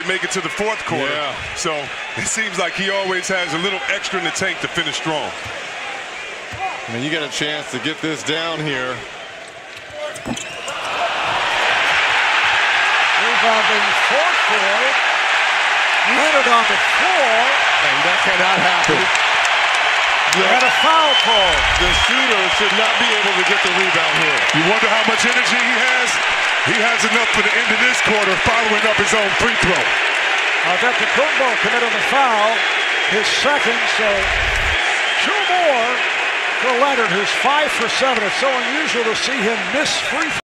make it to the fourth quarter. Yeah. So it seems like he always has a little extra in the tank to finish strong. And you get a chance to get this down here. Rebounding fourth quarter. Leonard on the floor. And that cannot happen. And a foul call. The shooter should not be able to get the rebound here. You wonder how much energy he has? He has enough for the end of this quarter, following up his own free throw. Antetokounmpo committed the foul, his second, so 2 more for Leonard, who's 5 for 7. It's so unusual to see him miss free throws.